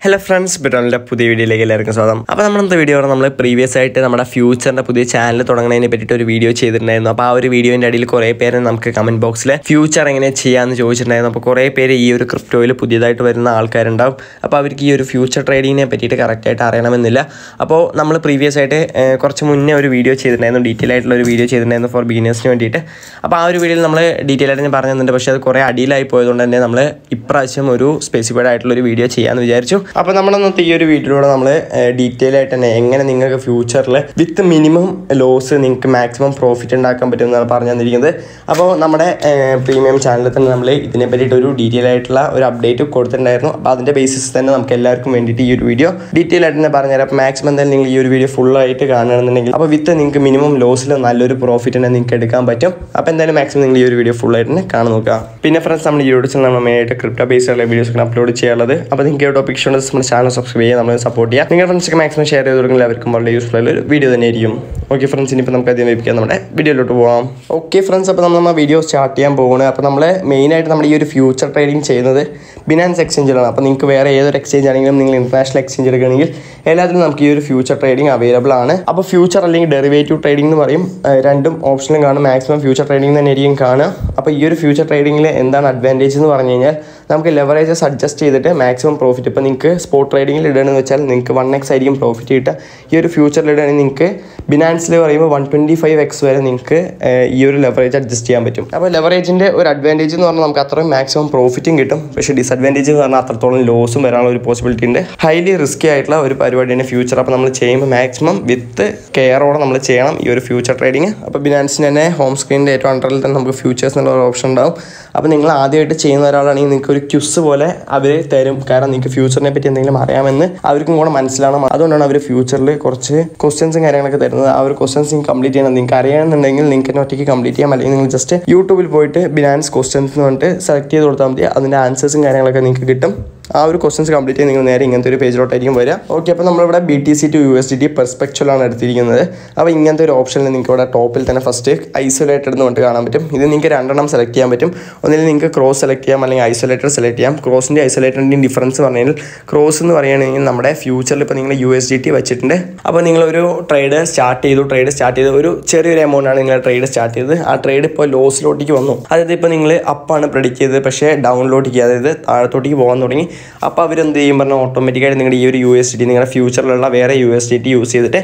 Hello friends, Bitcoin's പുതിയ വീഡിയോയിലേക്ക് എല്ലാവർക്കും സ്വാഗതം. അപ്പോൾ നമ്മുടെ വീഡിയോ നമ്മൾ പ്രീവിയസ് ആയിട്ട് നമ്മുടെ ഫ്യൂച്ചറിന്റെ പുതിയ ചാനൽ തുടങ്ങുന്നതിനെ പറ്റിയിട്ട് ഒരു വീഡിയോ ചെയ്തിട്ടുണ്ടായിരുന്നു. അപ്പോൾ ആ ഒരു വീഡിയോന്റെ അടിയിൽ കുറേ പേര് നമുക്ക് കമന്റ് ബോക്സിൽ ഫ്യൂച്ചർ എങ്ങനെ ചെയ്യാമെന്ന് ചോദിച്ചിട്ടുണ്ടായിരുന്നു. അപ്പോൾ കുറേ പേര് ഈ ഒരു ക്രിപ്റ്റോയിൽ പുതിയതായിട്ട് വരുന്ന ആൾക്കാരുണ്ടാവും. അപ്പോൾ അവർക്ക് ഈ ഒരു ഫ്യൂച്ചർ ട്രേഡിങ്ങിനെ പറ്റിയിട്ട് കറക്റ്റായിട്ട് അറിയണമെന്നില്ല. അപ്പോൾ നമ്മൾ പ്രീവിയസ് ആയിട്ട് കുറച്ച് മുന്നേ ഒരു വീഡിയോ ചെയ്തിട്ടുണ്ടായിരുന്നു, ഡീറ്റെയിൽ ആയിട്ടുള്ള ഒരു വീഡിയോ ചെയ്തിട്ടുണ്ടായിരുന്നു ഫോർ ബിഗിനേഴ്സിന് വേണ്ടിയിട്ട്. അപ്പോൾ ആ ഒരു വീഡിയോയിൽ നമ്മൾ ഡീറ്റെയിൽ ആയിട്ട് ഞാൻ പറഞ്ഞു തന്നിട്ടുണ്ട്. പക്ഷേ അത് കുറേ അടിയിലായി പോയതുകൊണ്ട് തന്നെ നമ്മൾ ഇപ്രാവശ്യം ഒരു സ്പെസിഫൈഡ് ആയിട്ടുള്ള ഒരു വീഡിയോ ചെയ്യാമെന്ന് വിചാരിച്ചു. അപ്പോൾ നമ്മളന്നത്തെ ഈ ഒരു വീഡിയോയിലൂടെ നമ്മൾ ഡീറ്റെയിൽ ആയിട്ട് തന്നെ എങ്ങനെ നിങ്ങൾക്ക് ഫ്യൂച്ചറിൽ വിത്ത് മിനിമം ലോസ് നിങ്ങൾക്ക് മാക്സിമം പ്രോഫിറ്റ് ഉണ്ടാക്കാൻ പറ്റുമെന്നാണ് പറഞ്ഞു തന്നിരിക്കുന്നത്. അപ്പോൾ നമ്മുടെ പ്രീമിയം ചാനലിൽ തന്നെ നമ്മൾ ഇതിനെ പറ്റിയിട്ട് ഒരു ഡീറ്റെയിൽ ആയിട്ടുള്ള ഒരു അപ്ഡേറ്റ് കൊടുത്തിട്ടുണ്ടായിരുന്നു. അപ്പോൾ അതിൻ്റെ ബേസിസ് തന്നെ നമുക്ക് എല്ലാവർക്കും വേണ്ടിയിട്ട് ഈ ഒരു വീഡിയോ ഡീറ്റെയിൽ ആയിട്ട് തന്നെ പറഞ്ഞുതരാം. അപ്പോൾ മാക്സിമം എന്തായാലും നിങ്ങൾ ഈ ഒരു വീഡിയോ ഫുള്ളായിട്ട് കാണുകയാണെന്നുണ്ടെങ്കിൽ അപ്പോൾ വിത്ത് നിങ്ങൾക്ക് മിനിമം ലോസിൽ നല്ലൊരു പ്രോഫിറ്റ് തന്നെ നിങ്ങൾക്ക് എടുക്കാൻ പറ്റും. അപ്പോൾ എന്തായാലും മാക്സിമം നിങ്ങൾ ഈ ഒരു വീഡിയോ ഫുള്ളായിട്ട് തന്നെ കാണാൻ നോക്കുക. പിന്നെ ഫ്രണ്ട്സ്, നമ്മൾ ഈ വീഡിയോസിൽ നമ്മൾ മെയിനായിട്ട് ക്രിപ്റ്റോ ബേസ്ഡുള്ള വീഡിയോസ് അപ്ലോഡ് ചെയ്യാനുള്ളത്. അപ്പോൾ നിങ്ങൾക്ക് ടോപ്പിക് ഇഷ്ടമുണ്ട് നമ്മുടെ ചാനൽ സബ്സ്ക്രൈബ് ചെയ്യുക, നമ്മൾ സപ്പോർട്ട് ചെയ്യുക. നിങ്ങളുടെ ഫ്രണ്ട്സൊക്കെ മാക്സിമം ഷെയർ ചെയ്ത് കൊടുക്കുന്നത് അവർക്കും വളരെ യൂസ്ഫുൾ ആയിട്ടുള്ള ഒരു വീഡിയോ തന്നെയായിരിക്കും. ഓക്കെ ഫ്രണ്ട്സ്, ഇനിയിപ്പോൾ നമുക്ക് അധികം വയ്ക്കാം, നമ്മുടെ വീഡിയോയിലോട്ട് പോകാം. ഓക്കെ ഫ്രണ്ട്സ്, അപ്പോൾ നമ്മൾ വീഡിയോ സ്റ്റാർട്ട് ചെയ്യാൻ പോകുന്നത്. അപ്പോൾ നമ്മൾ മെയിനായിട്ട് നമ്മൾ ഈ ഒരു ഫ്യൂച്ചർ ട്രേഡിംഗ് ചെയ്യുന്നത് ബിനാൻസ് എക്സ്ചേഞ്ചിലാണ്. അപ്പോൾ നിങ്ങൾക്ക് വേറെ ഏതൊരു എക്സ്ചേഞ്ച് ആണെങ്കിലും നിങ്ങൾ ഇന്റർനാഷണൽ എക്സ്ചേഞ്ച് എടുക്കുകയാണെങ്കിൽ എല്ലാത്തിനും നമുക്ക് ഈ ഒരു ഫ്യൂച്ചർ ട്രേഡിംഗ് അവൈലബിൾ ആണ്. അപ്പോൾ ഫ്യൂച്ചർ അല്ലെങ്കിൽ ഡെറിവേറ്റീവ് ട്രേഡിംഗ് എന്ന് പറയും, രണ്ടും ഓപ്ഷനും കാണും. മാക്സിമം ഫ്യൂച്ചർ ട്രേഡിംഗ് തന്നെ ആയിരിക്കും കാണുക. അപ്പോൾ ഈ ഒരു ഫ്യൂച്ചർ ട്രേഡിങ്ങിൽ എന്താണ് അഡ്വാൻറ്റേജ് എന്ന് പറഞ്ഞു കഴിഞ്ഞാൽ നമുക്ക് ലെവറേജസ് അഡ്ജസ്റ്റ് ചെയ്തിട്ട് മാക്സിമം പ്രോഫിറ്റ്. ഇപ്പോൾ നിങ്ങൾക്ക് സ്പോട്ട് ട്രേഡിങ്ങിൽ ഇടുകയെന്ന് വെച്ചാൽ നിങ്ങൾക്ക് 1x ആയിരിക്കും പ്രോഫിറ്റ് കിട്ടുക. ഈ ഒരു ഫ്യൂച്ചറിൽ ഇടുകയാണെങ്കിൽ നിങ്ങൾക്ക് ബിനാൻസിൽ പറയുമ്പോൾ 125x വരെ നിങ്ങൾക്ക് ഈ ഒരു ലെവറേജ് അഡ്ജസ്റ്റ് ചെയ്യാൻ പറ്റും. അപ്പോൾ ലെവറേജിൻ്റെ ഒരു അഡ്വാൻറ്റേജ് എന്ന് പറഞ്ഞാൽ നമുക്ക് അത്രയും മാക്സിമം പ്രോഫിറ്റും കിട്ടും. പക്ഷേ ഡിസഡ്വാൻറ്റേജ് എന്ന് പറഞ്ഞാൽ അത്രത്തോളം ലോസും വരാനുള്ള ഒരു പോസിബിലിറ്റി ഉണ്ട്. ഹൈലി റിസ്കി ആയിട്ടുള്ള ഒരു പരിപാടിയാണ് ഫ്യൂച്ചർ. അപ്പോൾ നമ്മൾ ചെയ്യുമ്പോൾ മാക്സിമം വിത്ത് കെയറോടെ നമ്മൾ ചെയ്യണം ഈ ഒരു ഫ്യൂച്ചർ ട്രേഡിങ്. അപ്പോൾ ബിനാൻസിന് തന്നെ ഹോം സ്ക്രീനിൻ്റെ ഏറ്റവും അണ്ടറിൽ തന്നെ നമുക്ക് ഫ്യൂച്ചേഴ്സ് എന്നുള്ള ഒരു ഓപ്ഷൻ ഉണ്ടാവും. അപ്പോൾ നിങ്ങൾ ആദ്യമായിട്ട് ചെയ്യുന്ന ഒരാളാണെങ്കിൽ നിങ്ങൾക്ക് ഒരു ക്യുസ് പോലെ അവർ തരും. കാരണം നിങ്ങൾക്ക് ഫ്യൂച്ചറിനെ പറ്റി എന്തെങ്കിലും അറിയാമെന്ന് അവർക്കും കൂടെ മനസ്സിലാവണം. അതുകൊണ്ടാണ് അവർ ഫ്യൂച്ചറിൽ കുറച്ച് ക്വസ്റ്റ്യൻസും കാര്യങ്ങളൊക്കെ തരുന്നത്. ആ ഒരു ക്വസ്റ്റ്യൻസ് നിങ്ങൾക്ക് കംപ്ലീറ്റ് ചെയ്യണം. നിങ്ങൾക്ക് അറിയാമെന്നുണ്ടെങ്കിൽ നിങ്ങൾക്ക് തന്നെ ഒറ്റയ്ക്ക് കംപ്ലീറ്റ് ചെയ്യാം. അല്ലെങ്കിൽ നിങ്ങൾ ജസ്റ്റ് യൂട്യൂബിൽ പോയിട്ട് ബിനാൻസ് ക്വസ്റ്റ്യൻസ് എന്ന് പറഞ്ഞിട്ട് സെലക്ട് ചെയ്ത് കൊടുത്താൽ മതി. അതിൻ്റെ ആൻസേഴ്സും കാര്യങ്ങളൊക്കെ നിങ്ങൾക്ക് കിട്ടും. ആ ഒരു ക്വസ്റ്റൻസ് കംപ്ലീറ്റ് ചെയ്ത് നിങ്ങൾ നേരെ ഇങ്ങനത്തെ ഒരു പേജിലോട്ടായിരിക്കും വരിക. ഓക്കെ, അപ്പോൾ നമ്മളിവിടെ BTC to USDT പെർസ്പെക്ച്വലാണ് എടുത്തിരിക്കുന്നത്. അപ്പോൾ ഇങ്ങനത്തെ ഒരു ഓപ്ഷനിൽ നിങ്ങൾക്ക് ഇവിടെ ടോപ്പിൽ തന്നെ ഫസ്റ്റ് ഐസൊലേറ്റഡ് എന്ന് പറഞ്ഞിട്ട് കാണാൻ പറ്റും. ഇത് നിങ്ങൾക്ക് രണ്ടെണ്ണം സെലക്ട് ചെയ്യാൻ പറ്റും. ഒന്നിൽ നിങ്ങൾക്ക് ക്രോസ് സെലക്ട് ചെയ്യാം, അല്ലെങ്കിൽ ഐസൊലേറ്റഡ് സെലക്ട് ചെയ്യാം. ക്രോസിൻ്റെ ഐസൊലേറ്റഡിൻ്റെയും ഡിഫറൻസ് പറഞ്ഞു കഴിഞ്ഞാൽ ക്രോസ് എന്ന് പറയുകയാണെങ്കിൽ നമ്മുടെ ഫ്യൂച്ചറിൽ ഇപ്പോൾ നിങ്ങൾ USDT വെച്ചിട്ടുണ്ട്. അപ്പോൾ നിങ്ങളൊരു ട്രേഡ് സ്റ്റാർട്ട് ചെയ്ത് ഒരു ചെറിയൊരു എമൗണ്ടാണ് നിങ്ങൾ ട്രേഡ് സ്റ്റാർട്ട് ചെയ്തത്. ആ ട്രേഡ് ഇപ്പോൾ ലോസിലോട്ടേക്ക് വന്നു. അതായത് ഇപ്പോൾ നിങ്ങൾ അപ്പാണ് പ്രെഡിക്റ്റ് ചെയ്തത്, പക്ഷേ ഡൗണിലോട്ടേക്ക്, അതായത് താഴത്തോട്ടേക്ക് പോകാൻ തുടങ്ങി. അപ്പോൾ അവരെന്ത് ചെയ്യും പറഞ്ഞാൽ ഓട്ടോമാറ്റിക്കായിട്ട് നിങ്ങളുടെ ഈ ഒരു USDT നിങ്ങളുടെ ഫ്യൂച്ചറിലുള്ള വേറെ USDT യൂസ് ചെയ്തിട്ട്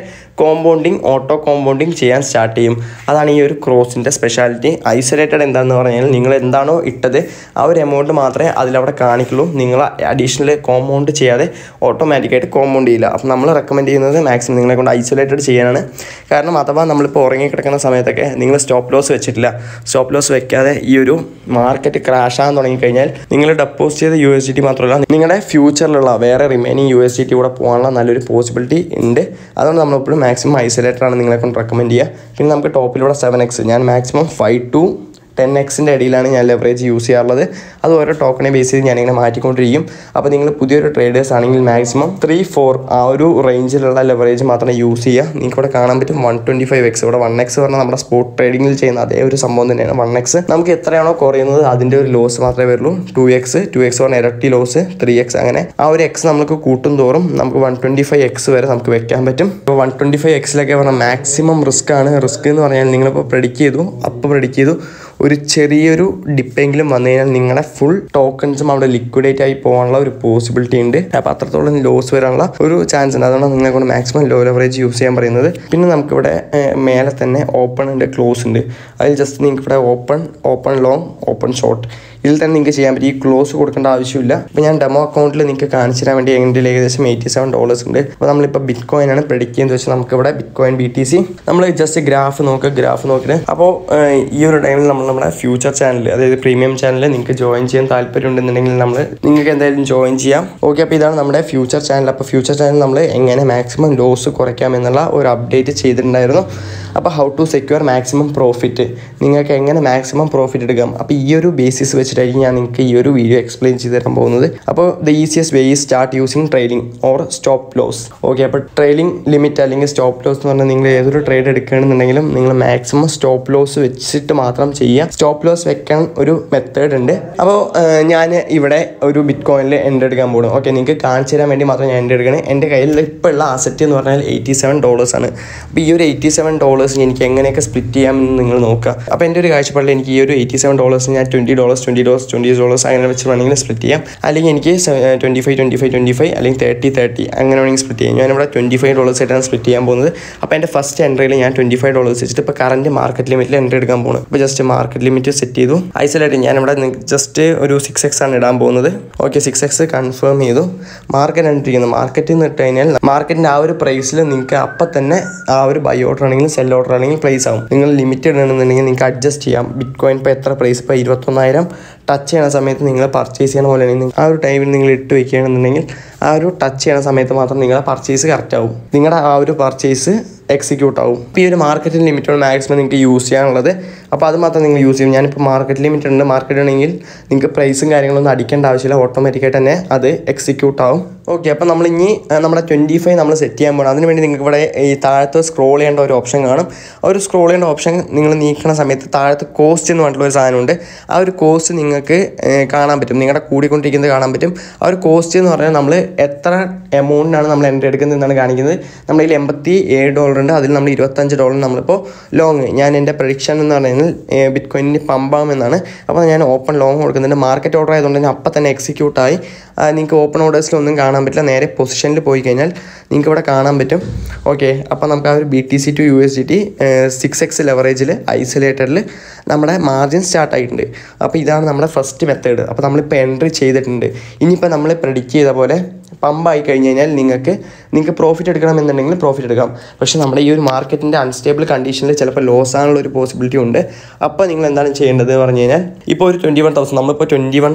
ഓട്ടോ കോമ്പൗണ്ടിങ് ചെയ്യാൻ സ്റ്റാർട്ട് ചെയ്യും. അതാണ് ഈ ഒരു ക്രോസിൻ്റെ സ്പെഷ്യാലിറ്റി. ഐസൊലേറ്റഡ് എന്താണെന്ന് പറഞ്ഞാൽ നിങ്ങൾ എന്താണോ ഇട്ടത് ആ ഒരു എമൗണ്ട് മാത്രമേ അതിലവിടെ കാണിക്കുള്ളൂ. നിങ്ങൾ അഡീഷണൽ കോമ്പൗണ്ട് ചെയ്യാതെ ഓട്ടോമാറ്റിക്കായിട്ട് കോമ്പൗണ്ട് ചെയ്യില്ല. അപ്പോൾ നമ്മൾ റെക്കമെൻഡ് ചെയ്യുന്നത് മാക്സിമം നിങ്ങളെ കൊണ്ട് ഐസൊലേറ്റഡ് ചെയ്യാനാണ്. കാരണം അഥവാ നമ്മളിപ്പോൾ ഉറങ്ങിക്കിടക്കുന്ന സമയത്തൊക്കെ നിങ്ങൾ സ്റ്റോപ്പ് ലോസ് വെച്ചിട്ടില്ല, സ്റ്റോപ്പ് ലോസ് വെക്കാതെ ഈ ഒരു മാർക്കറ്റ് ക്രാഷ് ആകാൻ തുടങ്ങിക്കഴിഞ്ഞാൽ നിങ്ങൾ ഡെപ്പോസിറ്റ് ചെയ്ത USDT മാത്രമല്ല നിങ്ങളുടെ ഫ്യൂച്ചറിലുള്ള വേറെ റിമൈനിങ് USDT കൂടെ പോകാനുള്ള നല്ലൊരു പോസിബിലിറ്റി ഉണ്ട്. അതുകൊണ്ട് നമ്മളെപ്പോഴും മാക്സിമം ഐസൊലേറ്ററാണ് നിങ്ങളെ കൊണ്ട് റെക്കമെൻഡ് ചെയ്യുക. പിന്നെ നമുക്ക് ടോപ്പിലൂടെ 7x, ഞാൻ മാക്സിമം 5 to 10xൻ്റെ ഇടയിലാണ് ഞാൻ ലെവറേജ് യൂസ് ചെയ്യാറുള്ളത്. അത് ഓരോ ടോക്കണെ ബേസ് ചെയ്ത് ഞാനിങ്ങനെ മാറ്റിക്കൊണ്ടിരിക്കും. അപ്പോൾ നിങ്ങൾ പുതിയൊരു ട്രേഡേഴ്സ് ആണെങ്കിൽ മാക്സിമം 3-4 ആ ഒരു റേഞ്ചിലുള്ള ലെവറേജ് മാത്രമേ യൂസ് ചെയ്യുക. നിങ്ങൾക്ക് ഇവിടെ കാണാൻ പറ്റും 125x. ഇവിടെ 1x പറഞ്ഞാൽ നമ്മുടെ സ്പോട്ട് ട്രേഡിങ്ങിൽ ചെയ്യുന്ന അതേ ഒരു സംഭവം തന്നെയാണ്. 1x നമുക്ക് എത്രയാണോ കുറയുന്നത് അതിൻ്റെ ഒരു ലോസ് മാത്രമേ വരുള്ളൂ. 2x പറഞ്ഞാൽ ഇരട്ടി ലോസ്, 3x അങ്ങനെ ആ ഒരു x നമുക്ക് കൂട്ടും തോറും നമുക്ക് 125x വരെ നമുക്ക് വെക്കാൻ പറ്റും. ഇപ്പോൾ 125xലൊക്കെ പറഞ്ഞാൽ മാക്സിമം റിസ്ക് ആണ്. റിസ്ക് എന്ന് പറഞ്ഞാൽ നിങ്ങളിപ്പോൾ പ്രെഡിക്റ്റ് ചെയ്തു ഒരു ചെറിയൊരു ഡിപ്പെങ്കിലും വന്നു കഴിഞ്ഞാൽ നിങ്ങളുടെ ഫുൾ ടോക്കൺസും അവിടെ ലിക്വിഡേറ്റ് ആയി പോകാനുള്ള ഒരു പോസിബിലിറ്റി ഉണ്ട്. അപ്പോൾ അത്രത്തോളം ലോസ് വരാനുള്ള ഒരു ചാൻസ് ഉണ്ട്. അതാണ് നിങ്ങളെ കൊണ്ട് മാക്സിമം ലോ ലെവറേജ് യൂസ് ചെയ്യാൻ പറയുന്നത്. പിന്നെ നമുക്കിവിടെ മേലെ തന്നെ ഓപ്പൺ ഉണ്ട്, ക്ലോസ് ഉണ്ട്. അതിൽ ജസ്റ്റ് നിങ്ങൾക്ക് ഇവിടെ ഓപ്പൺ ലോങ്, ഓപ്പൺ ഷോർട്ട് ഇതിൽ തന്നെ നിങ്ങൾക്ക് ചെയ്യാൻ പറ്റും. ഈ ക്ലോസ് കൊടുക്കേണ്ട ആവശ്യമില്ല. അപ്പോൾ ഞാൻ ഡെമോ അക്കൗണ്ടിൽ നിങ്ങൾക്ക് കാണിച്ചു തരാൻ വേണ്ടി എൻ്റെ ഏകദേശം $87 ഉണ്ട്. അപ്പോൾ നമ്മളിപ്പോൾ ബിറ്റ്കോയിൻ ആണ് പ്രെഡിക്റ്റ് ചെയ്യുന്നത് വെച്ചാൽ നമുക്കിവിടെ ബിറ്റ്കോയിൻ BTC നമ്മൾ ജസ്റ്റ് ഗ്രാഫ് നോക്കിയിട്ട് അപ്പോൾ ഈ ഒരു ടൈമിൽ നമ്മുടെ ഫ്യൂച്ചർ ചാനൽ, അതായത് പ്രീമിയം ചാനൽ നിങ്ങൾക്ക് ജോയിൻ ചെയ്യാൻ താല്പര്യമുണ്ടെന്നുണ്ടെങ്കിൽ നിങ്ങൾക്ക് എന്തായാലും ജോയിൻ ചെയ്യാം. ഓക്കെ, അപ്പോൾ ഇതാണ് നമ്മുടെ ഫ്യൂച്ചർ ചാനൽ. അപ്പോൾ ഫ്യൂച്ചർ ചാനൽ നമ്മൾ എങ്ങനെ മാക്സിമം ലോസ് കുറയ്ക്കാം എന്നുള്ള ഒരു അപ്ഡേറ്റ് ചെയ്തിട്ടുണ്ടായിരുന്നു. അപ്പോൾ how to secure maximum profit, നിങ്ങൾക്ക് എങ്ങനെ മാക്സിമം പ്രോഫിറ്റ് എടുക്കാം. അപ്പോൾ ഈ ഒരു ബേസിസ് വെച്ചിട്ടായിരിക്കും ഞാൻ നിങ്ങൾക്ക് ഈ ഒരു വീഡിയോ എക്സ്പ്ലെയിൻ ചെയ്ത് തരാൻ പോകുന്നത്. അപ്പോൾ the easiest way is start using trailing or stop loss. Okay, അപ്പോൾ ട്രെയിലിംഗ് ലിമിറ്റ് അല്ലെങ്കിൽ സ്റ്റോപ്പ് ലോസ് എന്ന് പറഞ്ഞാൽ നിങ്ങൾ ഏതൊരു ട്രേഡ് എടുക്കുകയാണെന്നുണ്ടെങ്കിലും നിങ്ങൾ മാക്സിമം സ്റ്റോപ്പ് ലോസ് വെച്ചിട്ട് മാത്രം ചെയ്യുക. സ്റ്റോപ്പ് ലോസ് വെക്കാൻ ഒരു മെത്തേഡ് ഉണ്ട്. അപ്പോൾ ഞാൻ ഇവിടെ ഒരു ബിറ്റ് കോയിനിൽ എൻട്രി എടുക്കാൻ പോകുന്നു. ഓക്കെ, നിങ്ങൾക്ക് കാണിച്ചു തരാൻ വേണ്ടി മാത്രം ഞാൻ എൻട്രി എടുക്കണേ. എൻ്റെ കയ്യിൽ ഇപ്പോൾ ഉള്ള ആസെറ്റ് എന്ന് പറഞ്ഞാൽ $87 ആണ്. അപ്പോൾ ഈ ഒരു $87 എനിക്ക് എങ്ങനെയൊക്കെ സ്പ്ലിറ്റ് ചെയ്യാമെന്ന് നിങ്ങൾ നോക്കുക. അപ്പോൾ എൻ്റെ ഒരു കാഴ്ചപ്പാടിൽ എനിക്ക് ഈ ഒരു $87 ഞാൻ $20 അങ്ങനെ വെച്ച് വേണമെങ്കിൽ സ്പ്ലിറ്റ് ചെയ്യാം. അല്ലെങ്കിൽ എനിക്ക് 25 അല്ലെങ്കിൽ 30 അങ്ങനെ വേണമെങ്കിൽ സ്പ്ലിറ്റ് ചെയ്യാം. ഞാനിവിടെ $25 ആയിട്ടാണ് സ്പ്ലിറ്റ് ചെയ്യാൻ പോകുന്നത്. അപ്പോൾ എൻ്റെ ഫസ്റ്റ് എൻട്രിയിൽ ഞാൻ $25 വെച്ചിട്ട് ഇപ്പോൾ കറൻറ്റ് മാർക്കറ്റ് ലിമിറ്റിൽ എൻട്രി എടുക്കാൻ പോകുന്നു. അപ്പോൾ ജസ്റ്റ് മാർക്കറ്റ് ലിമിറ്റ് സെറ്റ് ചെയ്തു. ഐസൊലേറ്റ് ഞാനിവിടെ ജസ്റ്റ് ഒരു 6x ആണ് ഇടാൻ പോകുന്നത്. ഓക്കെ, 6x കൺഫേം ചെയ്തു. മാർക്കറ്റ് എൻട്രി ചെയ്യുന്നു. മാർക്കറ്റിൽ നിന്ന് ഇട്ട് കഴിഞ്ഞാൽ മാർക്കറ്റിൻ്റെ ആ ഒരു പ്രൈസിൽ നിങ്ങൾക്ക് അപ്പം തന്നെ ആ ഒരു ബൈ ഓർഡർ ആണെങ്കിലും സെൽ ഓർഡർ ആണെങ്കിലും പ്ലേസ് ആവും. നിങ്ങൾ ലിമിറ്റഡ് ആണെന്നുണ്ടെങ്കിൽ നിങ്ങൾക്ക് അഡ്ജസ്റ്റ് ചെയ്യാം. ബിറ്റ് കോയിൻ ഇപ്പോൾ എത്ര പ്രൈസ്, ഇപ്പോൾ 21,000 ടച്ച് ചെയ്യുന്ന സമയത്ത് നിങ്ങൾ പർച്ചേസ് ചെയ്യണ പോലെയാണെങ്കിൽ ആ ഒരു ടൈമിൽ നിങ്ങൾ ഇട്ട് വയ്ക്കുകയാണെന്നുണ്ടെങ്കിൽ ആ ഒരു ടച്ച് ചെയ്യുന്ന സമയത്ത് മാത്രം നിങ്ങളുടെ പർച്ചേസ് കറക്റ്റ് ആവും, നിങ്ങളുടെ ആ ഒരു പർച്ചേസ് എക്സിക്യൂട്ട് ആവും. ഇപ്പോൾ ഈ ഒരു മാർക്കറ്റിൽ ലിമിറ്റാണ് മാക്സിമം നിങ്ങൾക്ക് യൂസ് ചെയ്യാനുള്ളത്. അപ്പോൾ അത് മാത്രം നിങ്ങൾ യൂസ് ചെയ്യും. ഞാനിപ്പോൾ മാർക്കറ്റ് ലിമിറ്റ് ഉണ്ട്. മാർക്കറ്റ് ആണെങ്കിൽ നിങ്ങൾക്ക് പ്രൈസും കാര്യങ്ങളൊന്നും അടിക്കേണ്ട ആവശ്യമില്ല, ഓട്ടോമാറ്റിക്കായിട്ട് തന്നെ അത് എക്സിക്യൂട്ട് ആവും. ഓക്കെ, അപ്പോൾ നമ്മൾ ഇനി നമ്മുടെ 25 നമ്മൾ സെറ്റ് ചെയ്യാൻ പോകണം. അതിനുവേണ്ടി നിങ്ങൾക്ക് ഇവിടെ ഈ താഴത്ത് സ്ക്രോൾ ചെയ്യേണ്ട ഒരു ഓപ്ഷൻ കാണും. ആ ഒരു സ്ക്രോൾ ചെയ്യേണ്ട ഓപ്ഷൻ നിങ്ങൾ നീക്കുന്ന സമയത്ത് താഴത്ത് കോസ്റ്റ് എന്ന് പറഞ്ഞിട്ടുള്ള ഒരു സാധനമുണ്ട്. ആ ഒരു കോസ്റ്റ് നിങ്ങൾക്ക് കാണാൻ പറ്റും, നിങ്ങളുടെ കൂടിക്കൊണ്ടിരിക്കുന്നത് കാണാൻ പറ്റും. ആ ഒരു കോസ്റ്റ് എന്ന് പറഞ്ഞാൽ നമ്മൾ എത്ര എമൗണ്ടിനാണ് നമ്മൾ എൻട്രി എടുക്കുന്നത് എന്നാണ് കാണിക്കുന്നത്. നമ്മളിൽ $87 ഉണ്ട്, അതിൽ നമ്മൾ $25 നമ്മളിപ്പോൾ ലോങ്. ഞാൻ എൻ്റെ പ്രഡിക്ഷൻ എന്ന് പറയുന്നത് ബിറ്റ് കോയിനിന് പമ്പാമെന്നാണ്. അപ്പോൾ ഞാൻ ഓപ്പൺ ലോങ് കൊടുക്കുന്നുണ്ട്. മാർക്കറ്റ് ഓർഡർ ആയതുകൊണ്ട് തന്നെ അപ്പം തന്നെ എക്സിക്യൂട്ടായി. നിങ്ങൾക്ക് ഓപ്പൺ ഓർഡേഴ്സിലൊന്നും കാണാൻ പറ്റില്ല. നേരെ പൊസിഷനിൽ പോയി കഴിഞ്ഞാൽ നിങ്ങൾക്ക് ഇവിടെ കാണാൻ പറ്റും. ഓക്കെ, അപ്പോൾ നമുക്ക് ആ ഒരു BTC to USDT 6x ലെവറേജിൽ ഐസൊലേറ്റഡിൽ നമ്മുടെ മാർജിൻ സ്റ്റാർട്ട് ആയിട്ടുണ്ട്. അപ്പോൾ ഇതാണ് നമ്മുടെ ഫസ്റ്റ് മെത്തേഡ്. അപ്പോൾ നമ്മളിപ്പോൾ എൻട്രി ചെയ്തിട്ടുണ്ട്. ഇനിയിപ്പോൾ നമ്മൾ പ്രെഡിക്റ്റ് ചെയ്ത പോലെ പമ്പായി കഴിഞ്ഞ് കഴിഞ്ഞാൽ നിങ്ങൾക്ക് പ്രോഫിറ്റ് എടുക്കണമെന്നുണ്ടെങ്കിൽ പ്രോഫിറ്റ് എടുക്കാം. പക്ഷേ നമ്മുടെ ഈ ഒരു മാർക്കറ്റിൻ്റെ അൺസ്റ്റേബിൾ കണ്ടീഷനിൽ ചിലപ്പോൾ ലോസ് ആകാനുള്ള ഒരു പോസിബിലിറ്റി ഉണ്ട്. അപ്പോൾ നിങ്ങൾ എന്താണ് ചെയ്യേണ്ടത് എന്ന് പറഞ്ഞു കഴിഞ്ഞാൽ ഇപ്പോൾ ഒരു 21,000 നമ്മളിപ്പോൾ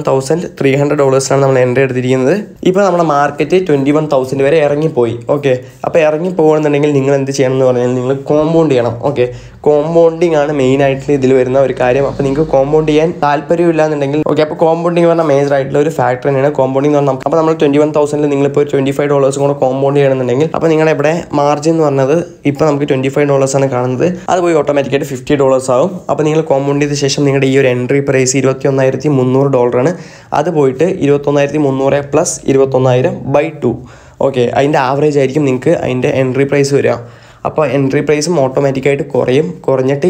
$21,300 നമ്മൾ എൻട്രി എടുത്തിരിക്കുന്നത്. ഇപ്പോൾ നമ്മുടെ മാർക്കറ്റ് 21,000 വരെ ഇറങ്ങിപ്പോയി. ഓക്കെ, അപ്പോൾ ഇറങ്ങി പോകുകയാണെന്നുണ്ടെങ്കിൽ നിങ്ങൾ എന്ത് ചെയ്യണം എന്ന് പറഞ്ഞാൽ നിങ്ങൾ കോമ്പൗണ്ട് ചെയ്യണം. ഓക്കെ, കോമ്പൗണ്ടിങ് ആണ് മെയിനായിട്ട് ഇതിൽ വരുന്ന ഒരു കാര്യം. അപ്പോൾ നിങ്ങൾക്ക് കോമ്പൗണ്ട് ചെയ്യാൻ താല്പര്യമില്ല എന്നുണ്ടെങ്കിൽ ഓക്കെ, അപ്പോൾ കോമ്പൗണ്ടിങ് പറഞ്ഞാൽ മേജർ ആയിട്ടുള്ള ഒരു ഫാക്ടർ തന്നെയാണ് കോമ്പൗണ്ടിങ് എന്ന് പറഞ്ഞാൽ. അപ്പോൾ നമ്മൾ 21,000 നിങ്ങളിപ്പോൾ $25 കൂടെ കോമ്പൗണ്ട് ചെയ്യണമെന്നുണ്ടെങ്കിൽ അപ്പോൾ നിങ്ങളുടെ ഇവിടെ മാർജിൻ എന്ന് പറഞ്ഞത് ഇപ്പോൾ നമുക്ക് $25 ആണ് കാണുന്നത്. അത് പോയി ഓട്ടോമാറ്റിക്കായിട്ട് $50 ആവും. അപ്പോൾ നിങ്ങൾ കോമ്പൗണ്ട് ചെയ്ത ശേഷം നിങ്ങളുടെ ഈ ഒരു എൻട്രി പ്രൈസ് $21,300 ആണ്. അത് പോയിട്ട് 21,300 പ്ലസ് 21,000/2. ഓക്കെ, അതിൻ്റെ ആവറേജ് ആയിരിക്കും നിങ്ങൾക്ക് അതിൻ്റെ എൻട്രി പ്രൈസ് വരിക. അപ്പോൾ എൻട്രി പ്രൈസും ഓട്ടോമാറ്റിക്കായിട്ട് കുറഞ്ഞിട്ട്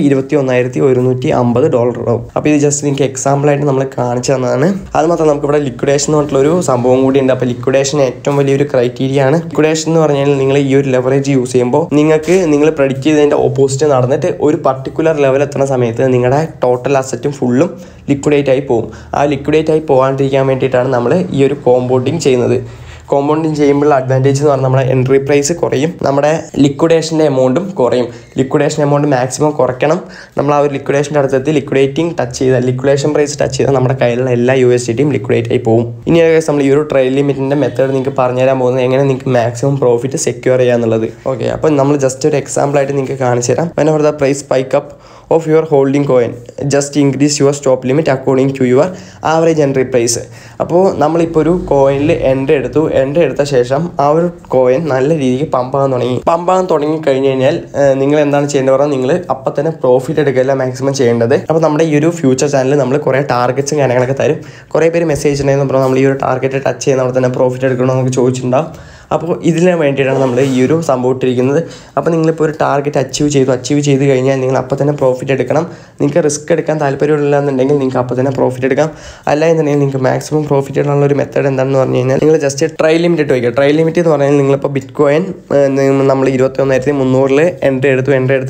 $21,150 ആവും. അപ്പോൾ ഇത് ജസ്റ്റ് നിങ്ങൾക്ക് എക്സാമ്പിളായിട്ട് നമ്മൾ കാണിച്ചു തന്നതാണ്. അത് മാത്രം നമുക്കിവിടെ ലിക്വിഡേഷൻ എന്ന് പറഞ്ഞിട്ടുള്ളൊരു സംഭവം കൂടി ഉണ്ട്. അപ്പോൾ ലിക്വിഡേഷൻ ഏറ്റവും വലിയൊരു ക്രൈറ്റീരിയ ആണ്. ലിക്വിഡേഷൻ എന്ന് പറഞ്ഞാൽ നിങ്ങൾ ഈ ഒരു ലെവറേജ് യൂസ് ചെയ്യുമ്പോൾ നിങ്ങൾ പ്രെഡിക്റ്റ് ചെയ്തതിൻ്റെ ഓപ്പോസിറ്റ് നടന്നിട്ട് ഒരു പർട്ടിക്കുലർ ലെവൽ എത്തുന്ന സമയത്ത് നിങ്ങളുടെ ടോട്ടൽ അസറ്റും ഫുള്ളും ലിക്വിഡേറ്റ് ആയി പോകും. ആ ലിക്വിഡേറ്റ് ആയി പോകാണ്ടിരിക്കാൻ വേണ്ടിയിട്ടാണ് നമ്മൾ ഈ ഒരു കോമ്പൗണ്ടിങ് ചെയ്യുന്നത്. കോമ്പൗണ്ടിങ് ചെയ്യുമ്പോഴുള്ള അഡ്വാൻറ്റേജ് എന്ന് പറഞ്ഞാൽ നമ്മുടെ എൻട്രി പ്രൈസ് കുറയും, നമ്മുടെ ലിക്വിഡേഷൻ്റെ എമൗണ്ടും കുറയും. ലിക്വിഡേഷൻ എമൗണ്ട് മാക്സിമം കുറയ്ക്കണം. നമ്മൾ ആ ഒരു ലിക്വിഡേഷൻ്റെ അടുത്തെത്തി ലിക്വിഡേഷൻ പ്രൈസ് ടച്ച് ചെയ്താൽ നമ്മുടെ കയ്യിലുള്ള എല്ലാ USDTയും ലിക്വിഡേറ്റ് ആയി പോകും. ഇനി നമ്മൾ ഈ ഒരു ട്രെയിൽ ലിമിറ്റിൻ്റെ മെത്തേഡ് നിങ്ങൾക്ക് പറഞ്ഞുതരാൻ പോകുന്നത് എങ്ങനെ നിങ്ങൾക്ക് മാക്സിമം പ്രോഫിറ്റ് സെക്യൂർ ചെയ്യാന്നുള്ളത്. ഓക്കെ, അപ്പോൾ നമ്മൾ ജസ്റ്റ് ഒരു എക്സാമ്പിളായിട്ട് നിങ്ങൾക്ക് കാണിച്ചു തരാം. whenever the price spike up of your holding coin, just increase your stop limit according to your average entry price. അപ്പോൾ നമ്മളിപ്പോൾ ഒരു കോയിനിൽ എൻട്രി എടുത്ത ശേഷം ആ ഒരു കോയിൻ നല്ല രീതിക്ക് പമ്പാകാൻ തുടങ്ങി കഴിഞ്ഞ് കഴിഞ്ഞാൽ നിങ്ങൾ എന്താണ് ചെയ്യേണ്ടത് പറഞ്ഞാൽ നിങ്ങൾ അപ്പം തന്നെ പ്രോഫിറ്റ് എടുക്കുകയല്ല മാക്സിമം ചെയ്യേണ്ടത്. അപ്പോൾ നമ്മുടെ ഈ ഒരു ഫ്യൂച്ചർ ചാനലിൽ നമ്മൾ കുറേ ടാർഗറ്റ്സും കാര്യങ്ങളൊക്കെ തരും. കുറേ പേര് മെസ്സേജ് ഉണ്ടായിരുന്നു പറഞ്ഞാൽ നമ്മൾ ഈ ഒരു ടാർഗറ്റ് ടച്ച് ചെയ്യുന്ന അവിടെ തന്നെ പ്രോഫിറ്റ് എടുക്കണമെന്ന് നമുക്ക് ചോദിച്ചിട്ടുണ്ടാവും. അപ്പോൾ ഇതിന് വേണ്ടിയിട്ടാണ് നമ്മൾ ഈ ഒരു സംഭവം ഇട്ടിരിക്കുന്നത്. അപ്പോൾ നിങ്ങളിപ്പോൾ ഒരു ടാർഗറ്റ് അച്ചീവ് ചെയ്ത് കഴിഞ്ഞാൽ നിങ്ങൾ അപ്പോൾ തന്നെ പ്രോഫിറ്റ് എടുക്കണം. നിങ്ങൾക്ക് റിസ്ക് എടുക്കാൻ താല്പര്യമില്ല എന്നുണ്ടെങ്കിൽ നിങ്ങൾക്ക് അപ്പോൾ തന്നെ പ്രോഫിറ്റ് എടുക്കാം. അല്ല എന്നുണ്ടെങ്കിൽ നിങ്ങൾക്ക് മാക്സിമം പ്രോഫിറ്റ് ഇടാനുള്ള ഒരു മെത്തേഡ് എന്താണെന്ന് പറഞ്ഞു കഴിഞ്ഞാൽ നിങ്ങൾ ജസ്റ്റ് ട്രയൽ ലിമിറ്റ് ഇട്ട് വയ്ക്കുക. ട്രയൽ ലിമിറ്റ് എന്ന് പറഞ്ഞാൽ നിങ്ങളിപ്പോൾ ബിറ്റ് കോയിൻ നമ്മൾ 21,300 എൻട്രി എടുത്ത്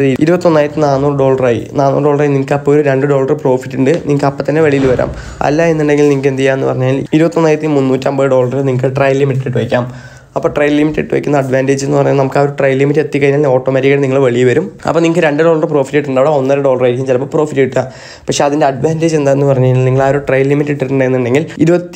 $21,400 ആയി. $400 നിങ്ങൾക്ക് അപ്പോൾ ഒരു $2 പ്രോഫിറ്റ് ഉണ്ട്. നിങ്ങൾക്ക് അപ്പോൾ തന്നെ വെളിയിൽ വരാം. അല്ല എന്നുണ്ടെങ്കിൽ നിങ്ങൾക്ക് എന്ത് ചെയ്യാമെന്ന് പറഞ്ഞാൽ $21,350 നിങ്ങൾക്ക് ട്രയൽ ലിമിറ്റ് ഇട്ട് വയ്ക്കാം. അപ്പോൾ ട്രയൽ ലിമിറ്റ് ഇട്ട് വയ്ക്കുന്ന അഡ്വാൻറ്റേജ് എന്ന് പറയുന്നത് നമുക്ക് ആ ഒരു ട്രയൽ ലിമിറ്റ് എത്തിക്കഴിഞ്ഞാൽ ഓട്ടോമാറ്റിക്കായിട്ട് നിങ്ങൾ വെളിയിൽ വരും. അപ്പോൾ നിങ്ങൾക്ക് $2 പ്രോഫിറ്റ് കിട്ടുന്നുണ്ട്, അവിടെ $1.5 ആയിരിക്കും ചിലപ്പോൾ പ്രോഫിറ്റ് കിട്ടുക. പക്ഷേ അതിൻ്റെ അഡ്വാൻറ്റേജ് എന്താണെന്ന് പറഞ്ഞു കഴിഞ്ഞാൽ നിങ്ങൾ ആ ഒരു ട്രയൽ ലിമിറ്റ് ഇട്ടിട്ടുണ്ടെന്നുണ്ടെങ്കിൽ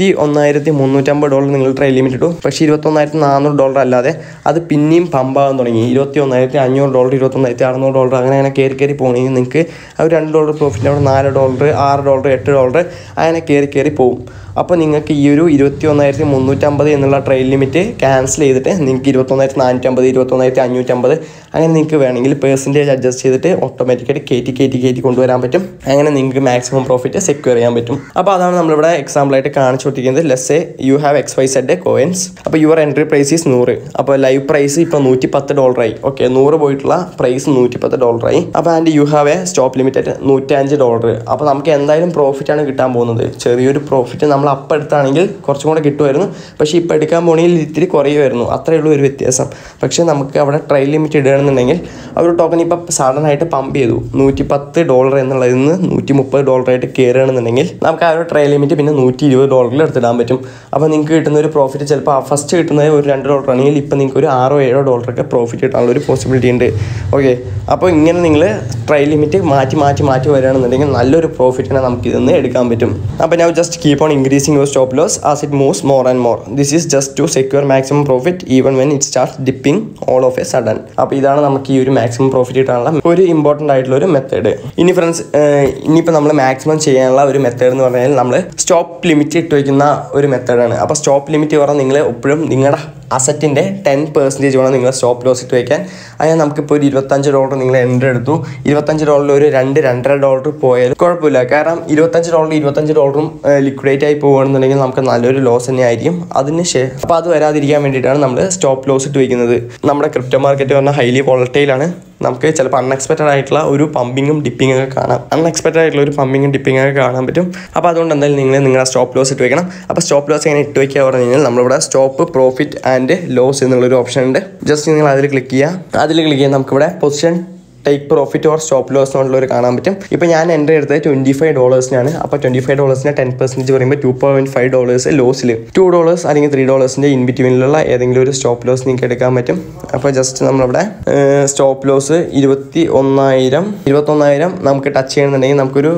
$21,350 നിങ്ങൾ ട്രയൽ ലിമിറ്റ് ഇട്ടു. പക്ഷേ $21,400 അല്ലാതെ അത് പിന്നെയും പമ്പാകാൻ തുടങ്ങി. $21,500, $21,600 അങ്ങനെ കയറി പോകണമെങ്കിൽ നിങ്ങൾക്ക് ആ ഒരു $2 പ്രോഫിറ്റ് അവിടെ $4, $6, $8 അങ്ങനെ കയറി പോകും. അപ്പോൾ നിങ്ങൾക്ക് ഈ ഒരു 21,350 എന്നുള്ള ട്രയൽ ലിമിറ്റ് ക്യാൻസൽ ചെയ്തിട്ട് നിങ്ങൾക്ക് 21,450, 21,550 അങ്ങനെ നിങ്ങൾക്ക് വേണമെങ്കിൽ പെർസെൻറ്റേജ് അഡ്ജസ്റ്റ് ചെയ്തിട്ട് ഓട്ടോമാറ്റിക്കായിട്ട് കയറ്റി കൊണ്ടുവരാൻ പറ്റും. അങ്ങനെ നിങ്ങൾക്ക് മാക്സിമം പ്രോഫിറ്റ് സെക്യൂർ ചെയ്യാൻ പറ്റും. അപ്പോൾ അതാണ് നമ്മളിവിടെ എക്സാമ്പിളായിട്ട് കാണിച്ചു കൊടുത്തിരിക്കുന്നത്. Let's say you have XYZ coins. അപ്പോൾ യുവർ എൻട്രി പ്രൈസ് ഈസ് 100. അപ്പോൾ ലൈവ് പ്രൈസ് ഇപ്പോൾ $110 ആയി. ഓക്കെ, 100 പോയിട്ടുള്ള പ്രൈസ് $110 ആയി. അപ്പോൾ and you have a stop limit at $105. അപ്പോൾ നമുക്ക് എന്തായാലും പ്രോഫിറ്റാണ് കിട്ടാൻ പോകുന്നത്. ചെറിയൊരു പ്രോഫിറ്റ് നമ്മൾ അപ്പം എടുത്താണെങ്കിൽ കുറച്ചും കൂടെ കിട്ടുമായിരുന്നു. പക്ഷേ ഇപ്പോൾ എടുക്കാൻ പോകണമെങ്കിൽ ഇത്തിരി കുറയുമായിരുന്നു. അത്രയേ ഉള്ളൂ ഒരു വ്യത്യാസം. പക്ഷേ നമുക്ക് അവിടെ ട്രയൽ ലിമിറ്റ് ഇടുകയാണെന്നുണ്ടെങ്കിൽ ആ ഒരു ടോക്കൺ ഇപ്പോൾ സഡൻ ആയിട്ട് പമ്പ് ചെയ്തു. $110 എന്നുള്ളതിൽ നിന്ന് $130 ആയിട്ട് കയറുകയാണെന്നുണ്ടെങ്കിൽ നമുക്ക് ആ ഒരു ട്രയൽ ലിമിറ്റ് പിന്നെ $120 എടുത്തിടാൻ പറ്റും. അപ്പോൾ നിങ്ങൾക്ക് കിട്ടുന്ന ഒരു പ്രോഫിറ്റ് ചിലപ്പോൾ ഫസ്റ്റ് കിട്ടുന്നത് ഒരു $2 ആണെങ്കിൽ ഇപ്പോൾ നിങ്ങൾക്ക് ഒരു $6-7 ഒക്കെ പ്രോഫിറ്റ് കിട്ടാനുള്ള ഒരു പോസിബിലിറ്റി ഉണ്ട്. ഓക്കെ, അപ്പോൾ ഇങ്ങനെ നിങ്ങൾ ട്രയൽ ലിമിറ്റ് മാറ്റി വരികയാണെന്നുണ്ടെങ്കിൽ നല്ലൊരു പ്രോഫിറ്റിനെ നമുക്ക് ഇതിൽ നിന്ന് എടുക്കാൻ പറ്റും. അപ്പോൾ ഞാൻ just keep on increasing your stop loss as it moves more and more. This is just to secure maximum profit even when it start dipping all of a sudden. അപ്പോൾ ഇതാണ് നമുക്ക് ഈ ഒരു മാക്സിമം പ്രോഫിറ്റ് കിട്ടാനുള്ള ഒരു important ആയിട്ടുള്ള ഒരു method. ഇനി ഫ്രണ്ട്സ്, ഇനിയിപ്പോൾ നമ്മൾ മാക്സിമം ചെയ്യാനുള്ള ഒരു മെത്തേഡ് എന്ന് പറഞ്ഞാൽ നമ്മൾ സ്റ്റോപ്പ് ലിമിറ്റ് ഇട്ട് വയ്ക്കുന്ന ഒരു മെത്തേഡാണ്. അപ്പോൾ സ്റ്റോപ്പ് ലിമിറ്റ് പറഞ്ഞാൽ നിങ്ങൾ എപ്പോഴും നിങ്ങളുടെ അസറ്റിൻ്റെ 10% വേണം നിങ്ങൾ സ്റ്റോപ്പ് ലോസ് ഇട്ട് വയ്ക്കാൻ. അതിന് നമുക്കിപ്പോൾ ഒരു $25 നിങ്ങൾ എൻട്രി എടുത്തു. $25 ഒരു $2-2.5 പോയാലും കുഴപ്പമില്ല. കാരണം $25 ലിക്വിഡേറ്റ് ആയി പോകുകയാണെന്നുണ്ടെങ്കിൽ നമുക്ക് നല്ലൊരു ലോസ് തന്നെ ആയിരിക്കും. അതിന് ശേഷം അപ്പോൾ അത് വരാതിരിക്കാൻ വേണ്ടിയിട്ടാണ് നമ്മൾ സ്റ്റോപ്പ് ലോസ് ഇട്ട് വയ്ക്കുന്നത്. നമ്മുടെ ക്രിപ്റ്റോ മാർക്കറ്റ് പറഞ്ഞാൽ ഹൈലി വോളറ്റൈലാണ്. നമുക്ക് ചിലപ്പോൾ അൺഎക്സ്പെക്റ്റഡ് ആയിട്ടുള്ള ഒരു പമ്പിങ്ങും ഡിപ്പിങ്ങും ഒക്കെ കാണാം. കാണാൻ പറ്റും. അപ്പോൾ അതുകൊണ്ട് എന്തായാലും നിങ്ങൾ നിങ്ങളുടെ സ്റ്റോപ്പ് ലോസ് ഇട്ട് വയ്ക്കണം. അപ്പോൾ സ്റ്റോപ്പ് ലോസ് എങ്ങനെ ഇട്ട് വയ്ക്കുക പറഞ്ഞു കഴിഞ്ഞാൽ നമ്മളിവിടെ സ്റ്റോപ്പ് പ്രോഫിറ്റ് ആൻഡ് ലോസ് എന്നുള്ളൊരു ഓപ്ഷൻ ഉണ്ട്. ജസ്റ്റ് നിങ്ങൾ അതിൽ ക്ലിക്ക് ചെയ്യുക. നമുക്കിവിടെ position take profit or stop loss എന്നുള്ളവർ കാണാൻ പറ്റും. ഇപ്പോൾ ഞാൻ എൻട്രി എടുത്തത് $25 അപ്പോൾ $25 10% പറയുമ്പോൾ $2.5 ലോസിൽ $2 അല്ലെങ്കിൽ $3 ഇൻ ബിറ്റ്വീനിലുള്ള ഏതെങ്കിലും ഒരു സ്റ്റോപ്പ് ലോസ് നിങ്ങൾക്ക് എടുക്കാൻ പറ്റും. അപ്പോൾ ജസ്റ്റ് നമ്മളിവിടെ സ്റ്റോപ്പ് ലോസ് 21,000 നമുക്ക് ടച്ച് ചെയ്യണമെന്നുണ്ടെങ്കിൽ നമുക്കൊരു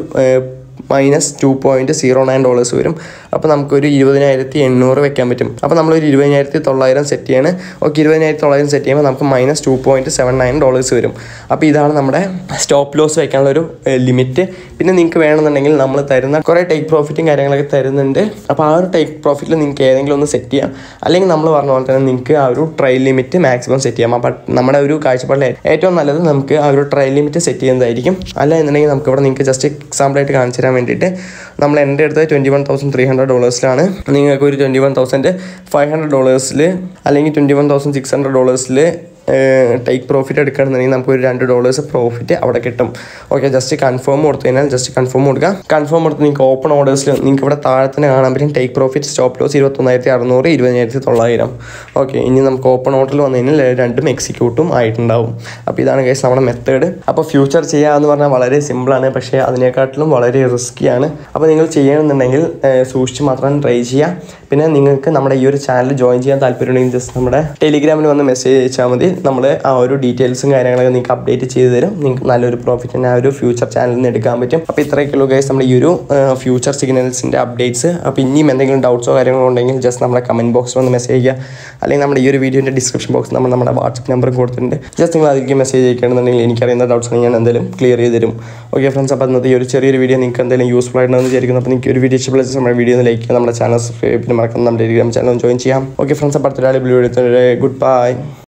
-$2.09 വരും. അപ്പോൾ നമുക്കൊരു 20,800 വെക്കാൻ പറ്റും. അപ്പോൾ നമ്മളൊരു 20,900 സെറ്റ് ചെയ്യാണ്. ഓക്കെ, 20,900 സെറ്റ് ചെയ്യുമ്പോൾ നമുക്ക് -$2.79 വരും. അപ്പോൾ ഇതാണ് നമ്മുടെ സ്റ്റോപ്പ് ലോസ് വയ്ക്കാനുള്ള ഒരു ലിമിറ്റ്. പിന്നെ നിങ്ങൾക്ക് വേണമെന്നുണ്ടെങ്കിൽ നമ്മൾ തരുന്ന കുറേ ടേക്ക് പ്രോഫിറ്റും കാര്യങ്ങളൊക്കെ തരുന്നുണ്ട്. അപ്പോൾ ആ ഒരു ടേക്ക് പ്രോഫിറ്റിൽ നിങ്ങൾക്ക് ഏതെങ്കിലും ഒന്ന് സെറ്റ് ചെയ്യാം. അല്ലെങ്കിൽ നമ്മൾ പറഞ്ഞ പോലെ തന്നെ നിങ്ങൾക്ക് ആ ഒരു ട്രയൽ ലിമിറ്റ് മാക്സിമം സെറ്റ് ചെയ്യാം. അപ്പോൾ നമ്മുടെ ഒരു കാഴ്ചപ്പാടിൽ ഏറ്റവും നല്ലത് നമുക്ക് ആ ഒരു ട്രയൽ ലിമിറ്റ് സെറ്റ് ചെയ്യുന്നതായിരിക്കും. അല്ല എന്നുണ്ടെങ്കിൽ നമുക്ക് ഇവിടെ നിങ്ങൾക്ക് ജസ്റ്റ് എക്സാമ്പിളായിട്ട് കാണിച്ചു തരാൻ വേണ്ടിയിട്ട് നമ്മൾ എൻ്റെ അടുത്ത് $21,300 നിങ്ങൾക്ക് ഒരു $21,500 അല്ലെങ്കിൽ $21,600 ടേക്ക് പ്രോഫിറ്റ് എടുക്കുകയാണെന്നുണ്ടെങ്കിൽ നമുക്ക് ഒരു $2 പ്രോഫിറ്റ് അവിടെ കിട്ടും. ഓക്കെ, ജസ്റ്റ് കൺഫേം കൊടുത്തു കഴിഞ്ഞാൽ കൺഫേം കൊടുക്കുക. കൺഫേം കൊടുത്ത് നിങ്ങൾക്ക് ഓപ്പൺ ഓർഡേഴ്സിൽ നിങ്ങൾക്ക് ഇവിടെ താഴെ തന്നെ കാണാൻ പറ്റും take profit stop loss 21,600, 20,900. Okay, ഇനി നമുക്ക് ഓപ്പൺ ഓർഡറിൽ വന്നു കഴിഞ്ഞാൽ രണ്ടും എക്സിക്യൂട്ടും ആയിട്ടുണ്ടാവും. അപ്പോൾ ഇതാണ് ഗൈസ് നമ്മുടെ മെത്തേഡ്. അപ്പോൾ ഫ്യൂച്ചർ ചെയ്യുക എന്ന് പറഞ്ഞാൽ വളരെ സിമ്പിളാണ്, പക്ഷേ അതിനെക്കാട്ടിലും വളരെ റിസ്ക്കിയാണ്. അപ്പോൾ നിങ്ങൾ ചെയ്യണമെന്നുണ്ടെങ്കിൽ സൂക്ഷിച്ച് മാത്രം ട്രൈ ചെയ്യുക. പിന്നെ നിങ്ങൾക്ക് നമ്മുടെ ഈ ഒരു ചാനൽ ജോയിൻ ചെയ്യാൻ താല്പര്യമുണ്ടെങ്കിൽ ജസ്റ്റ് നമ്മുടെ ടെലിഗ്രാമിൽ വന്ന് മെസ്സേജ് അയച്ചാൽ മതി. നമ്മൾ ആ ഒരു ഡീറ്റെയിൽസും കാര്യങ്ങളൊക്കെ നിങ്ങൾക്ക് അപ്ഡേറ്റ് ചെയ്ത് തരും. നിങ്ങൾക്ക് നല്ലൊരു പ്രോഫിറ്റ് തന്നെ ആ ഒരു ഫ്യൂച്ചർ ചാനലിൽ നിന്ന് എടുക്കാൻ പറ്റും. അപ്പോൾ ഇത്രയൊക്കെയുള്ളൂ ഗൈസ് നമ്മുടെ ഈ ഒരു ഫ്യൂച്ചർ സിഗ്നൽസിൻ്റെ അപ്ഡേറ്റ്സ്. അപ്പോൾ ഇനിയും എന്തെങ്കിലും ഡൗട്ട്സോ കാര്യങ്ങളോ ഉണ്ടെങ്കിൽ ജസ്റ്റ് നമ്മുടെ കമൻറ്റ് ബോക്സിൽ വന്ന് മെസ്സേജ് ചെയ്യുക. അല്ലെങ്കിൽ നമ്മുടെ ഈ ഒരു വീഡിയോൻ്റെ ഡിസ്ക്രിപ്ഷൻ ബോക്സിൽ നമ്മുടെ വാട്സപ്പ് നമ്പർ കൊടുത്തിട്ടുണ്ട്. ജസ്റ്റ് നിങ്ങൾ അതിലേക്ക് മെസ്സേജ് അയക്കുകയാണെന്നുണ്ടെങ്കിൽ എനിക്കറിയുന്ന ഡൗട്ട്സ് ഞാൻ എന്തായാലും ക്ലിയർ ചെയ്ത് തരും. ഓക്കെ ഫ്രണ്ട്സ്, അപ്പോൾ അന്നത്തെ ഈ ഒരു ചെറിയൊരു വീഡിയോ നിങ്ങൾക്ക് എന്തായാലും യൂസ്ഫുൾ ആയിട്ടുണ്ടെന്ന് വിചാരിക്കുന്നു. അപ്പോൾ നിങ്ങൾക്ക് ഒരു വീഡിയോ ഇഷ്ടപ്പെട്ട നമ്മുടെ വീഡിയോ ഒന്ന് ലൈക്ക് ചെയ്യുക, നമ്മുടെ ചാനൽ സബ്സ്ക്രൈബ് പിന്നെ മറക്കുന്ന നമ്മുടെ ടെലിഗ്രാം ചാനൽ ജോയിൻ ചെയ്യാം. ഓക്കെ ഫ്രണ്ട്സ്, അപ്പോൾ അടുത്തൊരു വീഡിയോ എടുത്തിട്ട് ഗുഡ് ബൈ.